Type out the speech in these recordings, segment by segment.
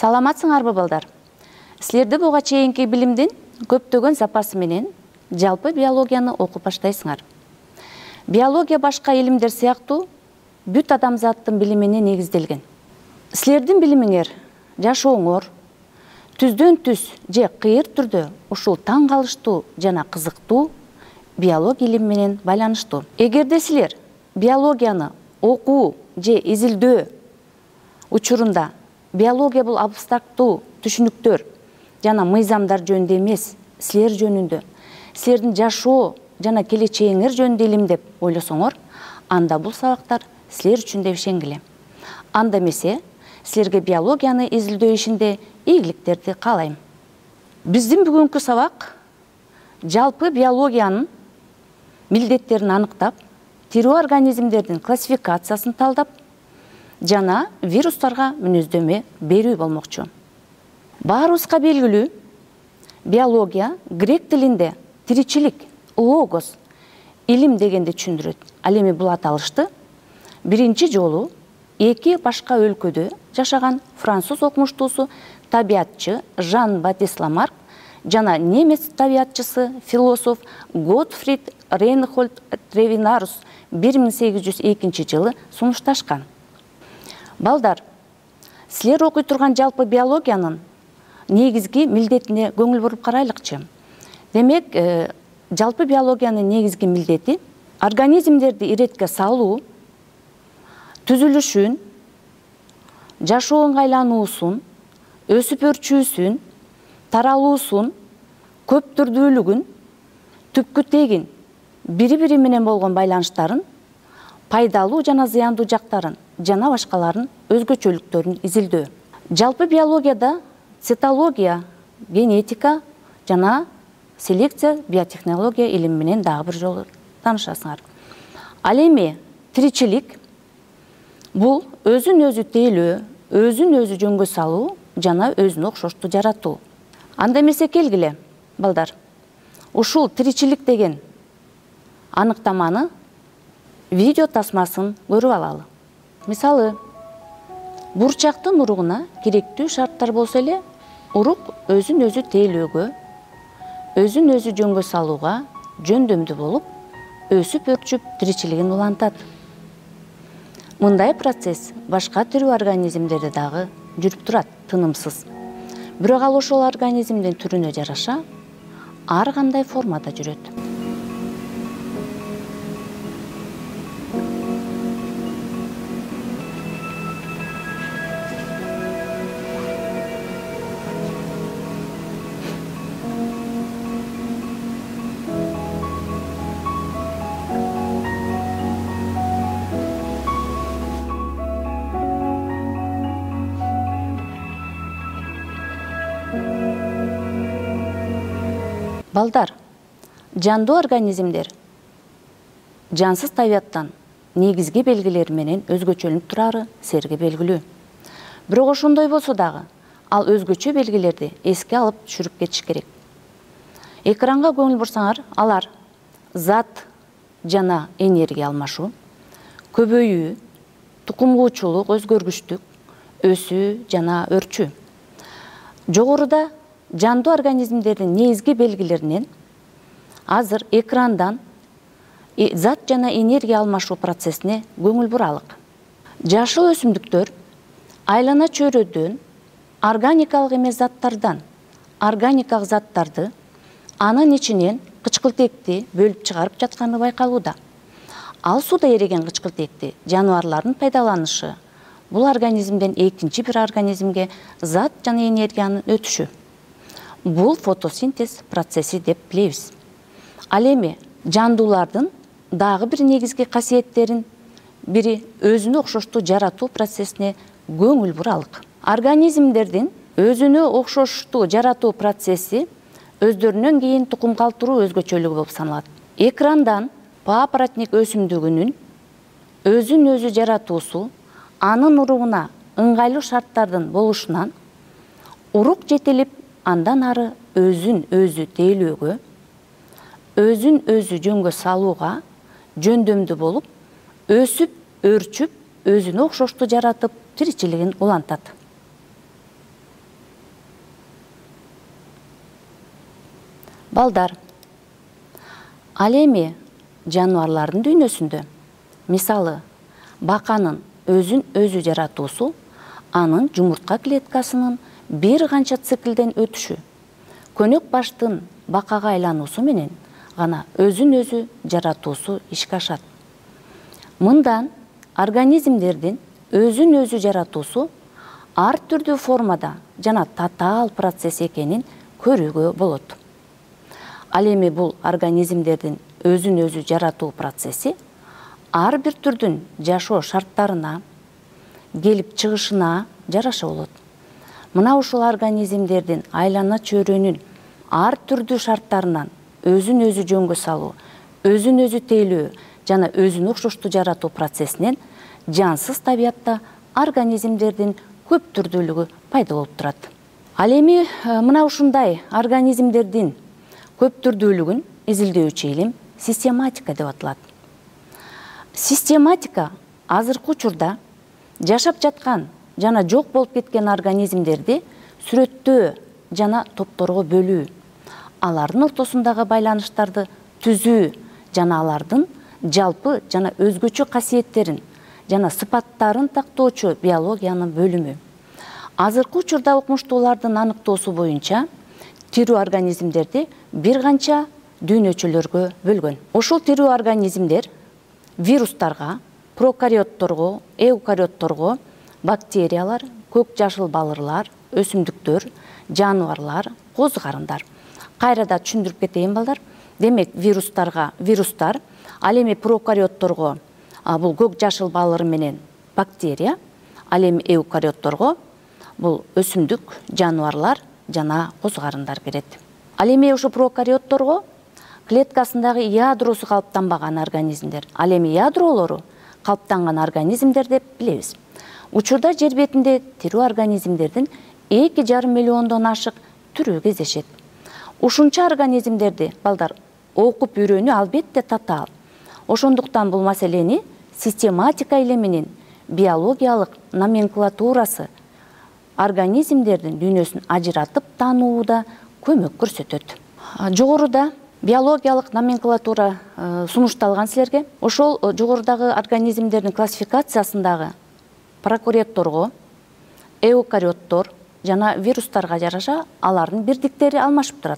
Саламатсыңарбы балдар? Силерде буга чейинки билимдин көптөгөн запасы менен жалпы биологияны окуп баштайсыңар. Биология башка илимдер сыяктуу бүт адамзаттын билимине негизделген. Силердин билимиңер, жашооңор түздөн түз же кыйыр түрдө ушул таң калыштуу жана кызыктуу биология илими менен байланыштуу. Эгерде силер биологияны окуу же изилдөө учурунда биология бул абстрактуу түшүнүктөр жана мыйзамдар жөнүндө эмес, силер жөнүндө, силердин жашоо жана келечегиңер жөнүндө илимдеп ойлосоңор, анда бул сабактар силер үчүн деп ишенгиле. Анда эмесе, силерге биологияны изилдөө ишинде ийгиликтерди каалайм. Биздин бүгүнкү сабак жалпы биологиянын милдеттерин аныктап, тирүү организмдердин классификациясын талдап, жана вирустарга мүнөздөмө берүү болмокчу. Баарыбызга белгилүү, биология грек тилинде тиричилик, логос, илим дегенди түшүндүрөт. Ал эми бул аталышты биринчи жолу эки башка өлкөдө жашаган француз окумуштуусу, табиатчы Жан-Батист Ламарк жана немец табиатчысы, философ Готфрид Рейнхольд Тревинарус 1802 жылы сунушташкан. Балдар, силер окуй турган жалпы биологиянын негизги милдетине көңүл буруп карайлыкчы. Демек, жалпы биологиянын негизги милдети организмдерди иретке салуу, түзүлүшүн, жашоо ыңгайлануусун, өсүп өрчүүсүн, таралуусун, көп түрдүүлүгүн, түпкү тегин бири-бири менен болгон байланыштарын, пайдалуу жана зыяндуу жактарын жана башкаларын өзгөчөлүктөрүн изилдөө. Жалпы биологияда цитология, генетика жана селекция, биотехнология илими менен дагы бир жолу таанышасыңар. Ал эми тиричилик бул өзүн өзү тейлөө, өзүн өзү жөнгө салуу жана өзүнө окшошту жаратуу. Анда эмесе келгиле, балдар. Ушул тиричилик деген аныктаманы видео тасмасын көрүп алалы. Мисалы, бурчактын уругуна керектүү шарттар болсо эле, урук өзүн өзү тейлөөгө, өзүн өзү жөнгө салууга жөндөмдүү болуп, өсүп өрчүп тиричилигин улантат. Мындай процесс башка тирүү организмдерде дагы жүрүп турат, тынымсыз. Бирок ал ошол организмдин түрүнө жараша ар кандай формада жүрөт. Балдар, жандуу организмдер жансыз табияттан негизги белгилери менен өзгөчөлүнүп турары силерге белгилүү. Бирок ошондой болсо дагы, ал өзгөчө белгилерди эске алып түшүрүп кетиш керек. Экранга көңүл бурсаңар, алар зат жана энергия алмашуу, көбөйүү, тукумгуучулук, өзгөргүчтүк, өсүү жана өрчүү. Жогоруда жандуу организмдердин негизги белгилеринен азыр экрандан зат жана энергия алмашуу процессине көңүл буралык. Жашыл өсүмдүктөр айлана чөйрөдөн органикалык эмес заттардан органикалык заттарды анын ичинен кычкылтекти бөлүп чыгарып жатканы байкалууда. Ал сууда эриген кычкылтекти жаныбарлардын пайдаланышы, бул организмден экинчи бир организмге зат жана энергиянын өтүшү. Бул фотосинтез процесси деп билебиз. Ал эми жандуулардын дагы бир негизги касиеттерин бири өзүнө окшоштуу жаратуу процессине көңүл буралык. Организмдердин өзүнө окшоштуу жаратуу процесси өздөрүнөн кийин тукум калтыруу өзгөчөлүгү болуп саналат. Экрандан папоротник өсүмдүгүнүн өзүн өзү жаратуусу анын уругуна ыңгайлуу шарттардын болушунан урук жетелип андан ары өзүн өзү тейлөөгө, өзүн өзү жөнгө салууга жөндөмдүү болуп, өсүп, өрчүп, өзүнө окшоштуу жаратып, тиричилигин улантат. Балдар, ал эми жаныбарлардын дүйнөсүндө, мисалы, баканын өзүн өзү жаратуусу, анын жумуртка клеткасынын бир канча циклден өтүшү, көнөк баштын бакага айлануусу менен гана өзүн өзү жаратуусу ишке ашат. Мындан организмдердин өзүн өзү жаратуусу ар түрдүү формада жана татаал процесс экенин көрүүгө болот. Ал эми бул организмдердин өзүн өзү жаратуу процесси ар бир түрдүн жашоо шарттарына, келип чыгышына жараша болот. Мына ушул организмдердин айлана чөйрөнүн ар түрдүү шарттарынан өзүн өзү жөнгө салуу, өзүн өзү тейлөө жана өзүнө окшоштуу жаратуу процессинен жансыз табиятта организмдердин көп түрдүүлүгү пайда болуп турат. Ал эми мына ушундай организмдердин көп түрдүүлүгүн изилдөөчү илим систематика деп аталат. Систематика азыркы учурда жашап жаткан жана жок болуп кеткен организмдерди сүрөттөө жана топторго бөлүү, алардын ортосундагы байланыштарды түзүү жана алардын жалпы жана өзгөчө касиеттерин жана сыпаттарын тактоочу биологиянын бөлүмү. Азыркы учурда окумуштуулардын аныктоосу боюнча тирүү организмдерди бир канча дүйнөчөлөргө бөлгөн. Ушул тирүү организмдер вирустарга, прокариотторго, эукариотторго, бактериялар, көк жашыл балырлар, өсүмдүктөр, жаныбарлар, коз карындар. Кайрада түшүндүрүп кетейин балдар. Демек, вирустар, ал эми прокариотторго бул көк жашыл балыр менен бактерия, ал эми эукариотторго бул өсүмдүк, жаныбарлар жана коз карындар кирет. Ал эми ушу прокариотторго клеткасындагы ядросу калыптанбаган организмдер, ал эми ядролору калыптанган организмдер деп билебиз. Учурда жер бетинде тирүү организмдердин 2,5 миллиондон ашык түрү кездешет. Ушунча организмдерди балдар окуп үйрөнүү албетте татаал. Ошондуктан бул маселени систематика илиминин биологиялык номенклатурасы организмдердин дүйнөсүн ажыратып таанууда көмөк көрсөтөт. Жогоруда биологиялык номенклатура сунушталган силерге. Ошол жогорудагы организмдердин классификациясындагы прокариотторго, эукариоттор жана вирустарга жараша алардын бирдиктери алмашып турат.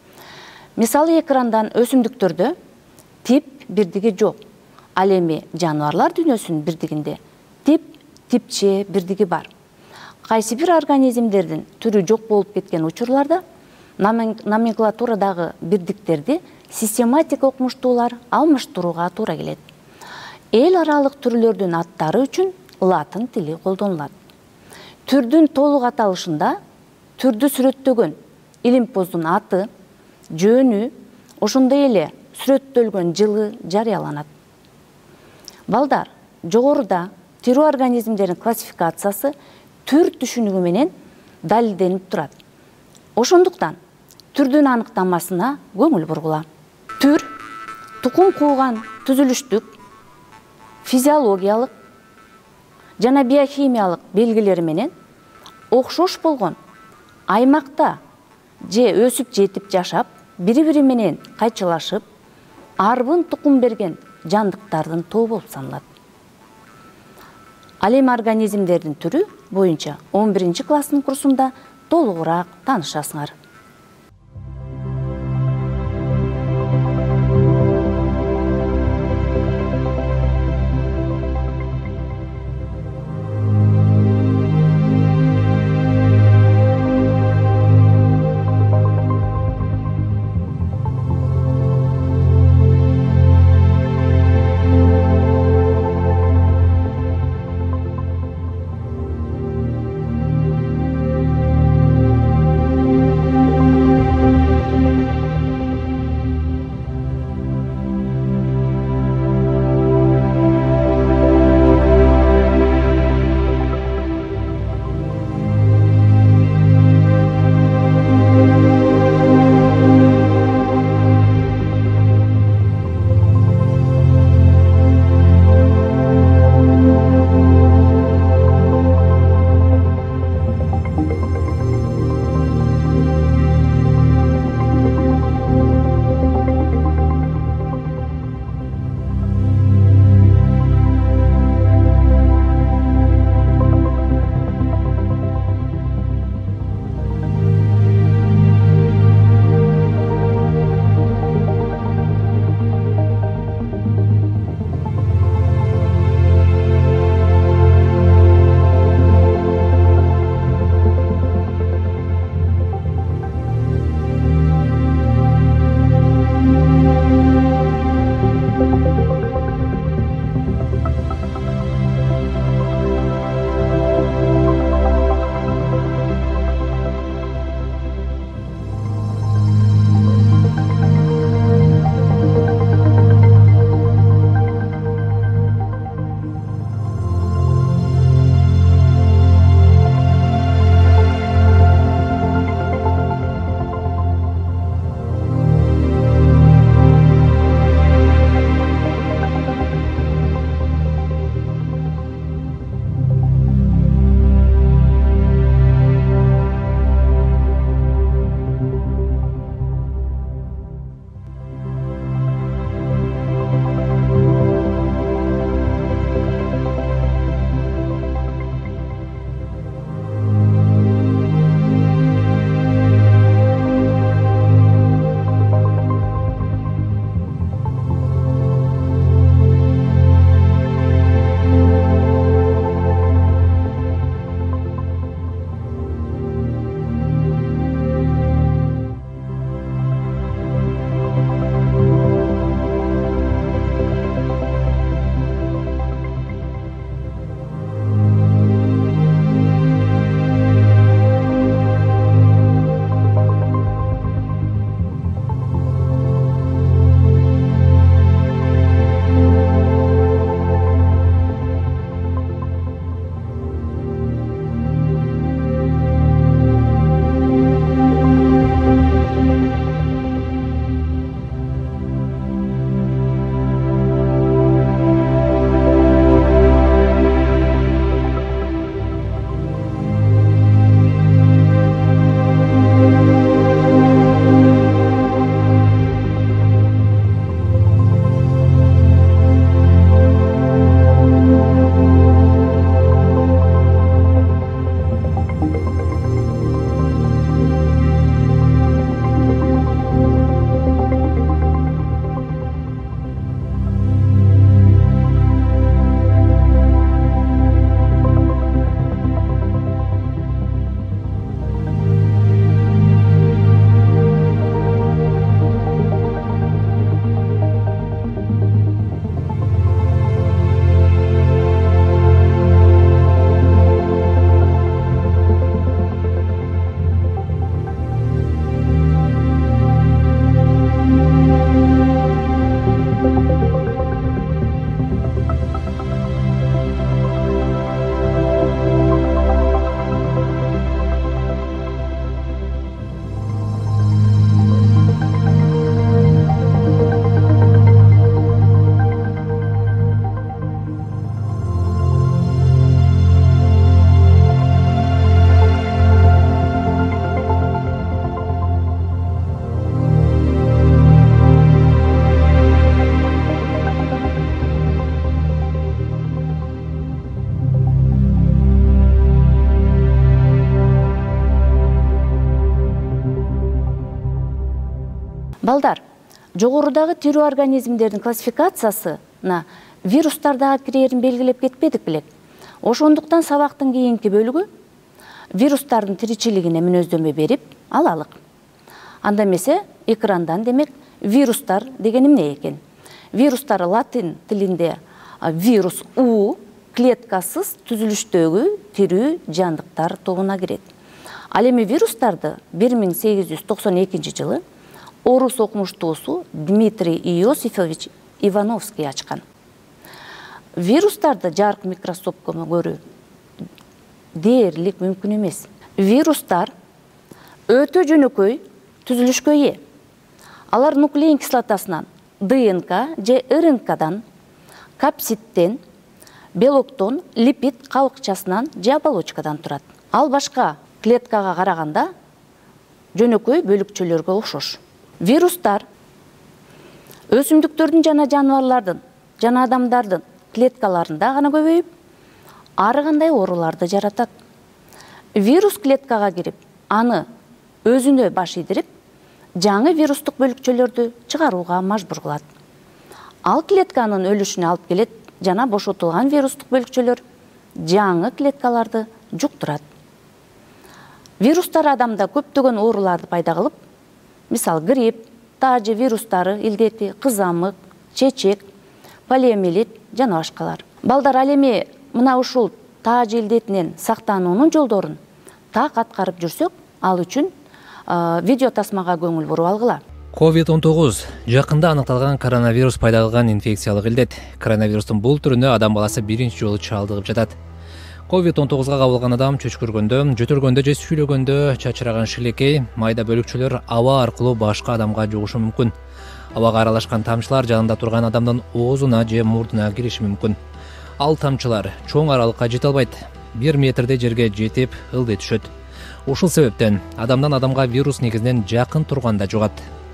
Мисалы, экрандан өсүмдүктөрдө тип бирдиги жок. Ал эми жаныбарлар дүйнөсүнүн бирдигинде тип, типче бирдиги бар. Кайсы бир организмдердин түрү жок болуп кеткен учурларда номенклатурадагы бирдиктерди систематика окумуштуулар алмаштырууга туура келет. Эл аралык түрлөрдүн аттары үчүн латын тили колдонулат. Түрдүн толук аталышында түрдү сүрөттөгөн илимпоздун аты, жөнү, ошондой эле сүрөттөлгөн жылы жарыяланат. Балдар, жогоруда тирүү организмдердин классификациясы түр түшүнүгү менен далилденип турат. Ошондуктан түрдүн аныктамасына көңүл бургула. Түр тукум кууган түзүлүштүк, физиологиялык жана биохимиялык белгилери менен окшош болгон аймакта же өсүп жетип жашап, бири-бири менен кайчылашып, арбын тукум берген жандыктардын тобу болуп саналат. Ал эми организмдердин түрү боюнча 11-класстын курсунда толугураак таанышасыңар. Балдар, жогорудагы тирүү организмдердин классификациясына вирустар дагы кирерин белгилеп кетпедик белек. Ошондуктан сабактын кийинки бөлүгү вирустардын тиричилигине мүнөздөмө берип алалык. Анда эмесе экрандан демек вирустар деген эмне экен? Вирустар латин тилинде вирус у клеткасыз түзүлүштөгү тирүү жандыктар тобуна кирет. Ал эми вирустарды 1892 жылы орус окумуштуусу Дмитрий Иосифович Ивановский ачкан. Вирустарды жарык микроскопко көрүү дээрлик мүмкүн эмес. Вирустар өтө жөнөкөй түзүлүшкө ээ. Алар нуклеин кислотасынан, ДНК же РНКдан, капсидтен, белоктон, липид кабыкчасынан же оболочкадан турат. Ал башка клеткага караганда жөнөкөй бөлүкчөлөргө окшош. Вирустар өсүмдүктөрдүн жана жаныбарлардын жана адамдардын клеткаларында гана көбөйүп, ар кандай ооруларды жаратат. Вирус клеткага кирип, аны өзүнө баш ийдирип, жаңы вирустук бөлүкчөлөрдү чыгарууга мажбур кылат. Ал клетканын өлүшүнө алып келет жана бошотулган вирустук бөлүкчөлөр жаңы клеткаларды жуктурат. Вирустар адамда көптөгөн ооруларды пайда кылып, мисалы грипп, таажы вирустары илдети, кызамык, чечек, полиомиелит жана башкалар. Балдар, ал эми мына ушул таажы илдетинен сактануунун жолдорун так аткарып жүрсөк, ал үчүн видео тасмага көңүл буруп алгыла. COVID-19 жакында аныкталган коронавирус пайда кылган инфекциялык илдет. Коронавирустун бул түрүнө адам баласы биринчи жолу чалдыгып жатат. COVID-19га кабылган адам чөчкүргөндө, жөтөлгөндө же сүйлөгөндө чачыраган шилекей, майда бөлүкчөлөр аба аркылуу башка адамга жугушу мүмкүн. Абага аралашкан тамчылар жанында турган адамдын оозуна же мурдуна кириши мүмкүн. Ал тамчылар чоң аралыкка жете албайт. 1 метрдей жерге жетип ылдый түшөт. Ушул себептен адамдан адамга вирус негизинен жакын турганда жугат.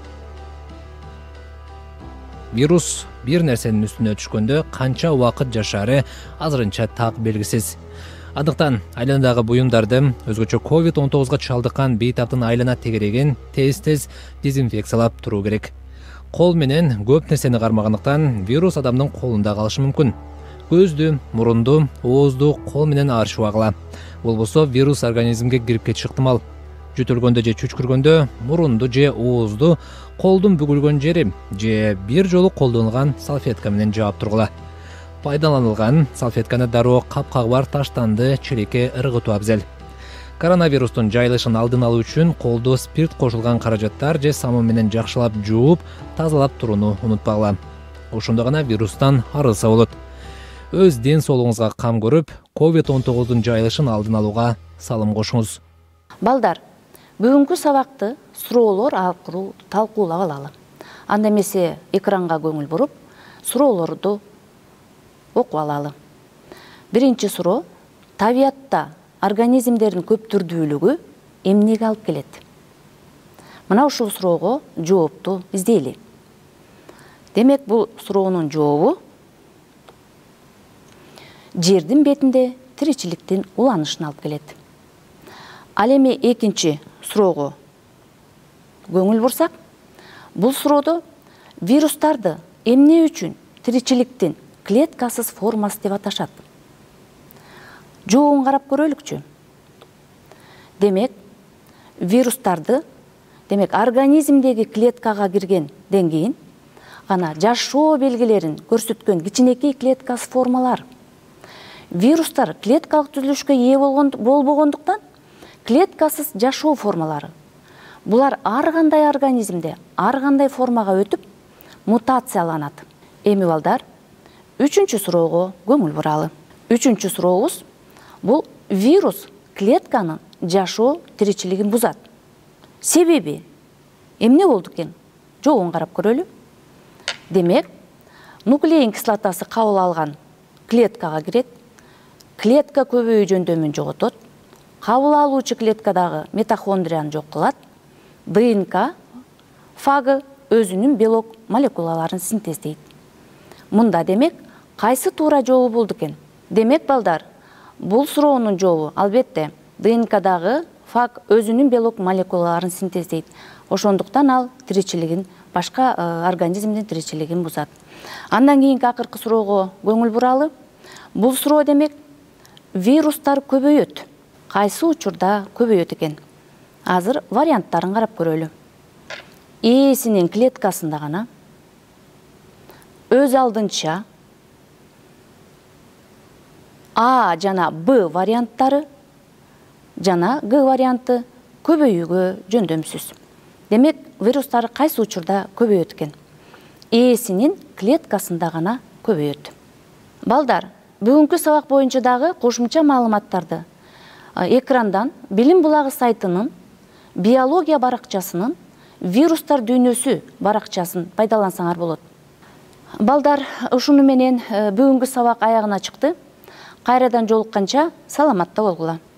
Вирус бир нерсенин үстүнө түшкөндө канча убакыт жашаары азырынча так белгисиз. Андыктан айланадагы буюмдарды, өзгөчө COVID-19га чалдыккан бейтаптын айлана тегерегин тез дезинфекциялап туруу керек. Кол менен көп нерсени кармагандыктан вирус адамдын колунда калышы мүмкүн. Көздү, мурунду, оозду кол менен аршыбагыла. Болбосо вирус организмге кирип кетиши ыктымал. Жөтөлгөндө же чүчкүргөндө мурунду же оозду колдун бүгүлгөн жери же бир жолу колдонулган салфетка менен жаап тургула. Пайдаланылган салфетканы дароо капкагы бар таштанды челекке ыргытуу абзел. Коронавирустун жайылышын алдын алуу үчүн колду спирт кошулган каражаттар же самын менен жакшылап жууп, тазалап турууну унутпагыла. Ошондо гана вирустан арылса болот. Өз ден соолугуңузга кам көрүп, COVID-19 жайылышын алдын алууга салым кошуңуз. Балдар, бүгүнкү сабакты суроолор аркылуу талкуулап алалы. Анда эмесе экранга көңүл буруп, суроолорду окуп алалы. Биринчи суроо: табиатта организмдердин көп түрдүүлүгү эмнеге алып келет? Мына ушул суроого жоопту издейли. Демек, бул суроонун жообу жердин бетинде тиричиликтин уланышына алып келет. Ал эми экинчи суроого көңүл бурсак, бул суроодо вирустарды эмне үчүн тиричиликтин клеткасыз формасы деп аташат? Жообун карап көрөлүкчү. Демек, вирустарды, организмдеги клеткага киргенден кийин гана жашоо белгилерин көрсөткөн кичинекей клеткасыз формалар. Вирустар клеткалык түзүлүшкө ээ болбогондуктан клеткасыз жашоо формалары. Булар ар кандай организмде, ар кандай формага өтүп, мутацияланат. Эми балдар, үчүнчү суроого көңүл буралы. Үчүнчү сурообуз бул: вирус клетканын жашоо тиричилигин бузат. Себеби эмне болду экен? Жообун карап көрөлү. Демек, нуклеин кислотасы кабыл алган клеткага кирет, клетка көбөйүү жөндөмүн жоготот, кабыл алуучу клеткадагы митохондрияны жок кылат, ДНК фагы өзүнүн белок молекулаларын синтездейт. Мында демек, кайсы туура жообу болду экен? Демек, балдар, бул суроонун жообу албетте ДНКдагы фаг өзүнүн белок молекулаларын синтездейт. Ошондуктан ал тиричилигин башка организмдин тиричилигин бузат. Андан кийинки акыркы суроого көңүл буралы. Бул суроо демек вирустар көбөйөт. Кайсы учурда көбөйөт экен? Азыр варианттарын карап көрөлү. Ээсинин клеткасында гана, өз алдынча А жана Б варианттары жана Г варианты көбөйүүгө жөндөмсүз. Демек, вирустар кайсы учурда көбөйөт экен? Ээсинин клеткасында гана көбөйөт. Балдар, бүгүнкү сабак боюнча дагы кошумча маалыматтарды экрандан Билим булагы сайтынын биология баракчасынын вирустар дүйнөсү баракчасын пайдалансаңар болот. Балдар, ушуну менен бүгүнкү сабак аягына чыкты. Кайрадан жолукканча саламатта болгула.